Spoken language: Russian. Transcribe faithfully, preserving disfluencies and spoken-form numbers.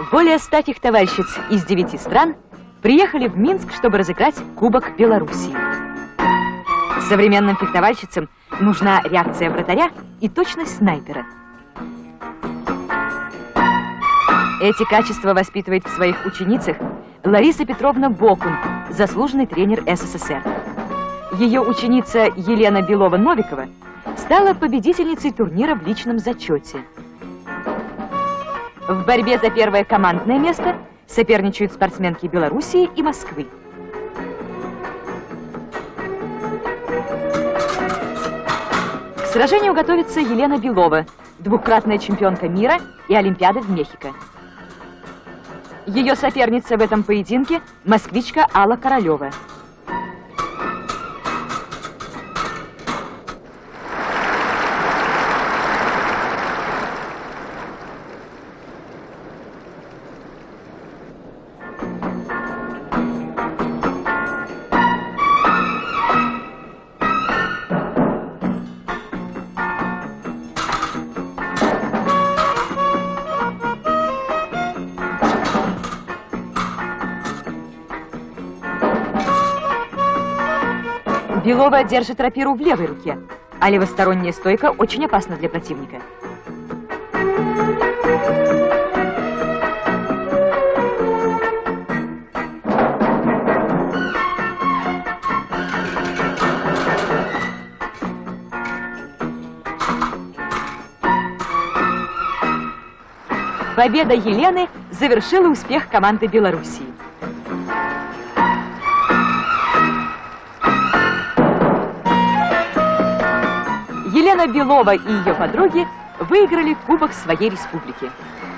Более ста фехтовальщиц из девяти стран приехали в Минск, чтобы разыграть Кубок Белоруссии. Современным фехтовальщицам нужна реакция вратаря и точность снайпера. Эти качества воспитывает в своих ученицах Лариса Петровна Бокун, заслуженный тренер СССР. Ее ученица Елена Белова-Новикова стала победительницей турнира в личном зачете. В борьбе за первое командное место соперничают спортсменки Белоруссии и Москвы. К сражению готовится Елена Белова, двукратная чемпионка мира и Олимпиады в Мехико. Ее соперница в этом поединке – москвичка Алла Королева. Белова держит рапиру в левой руке, а левосторонняя стойка очень опасна для противника. Победа Елены завершила успех команды Белоруссии. Елена Белова и ее подруги выиграли Кубок своей республики.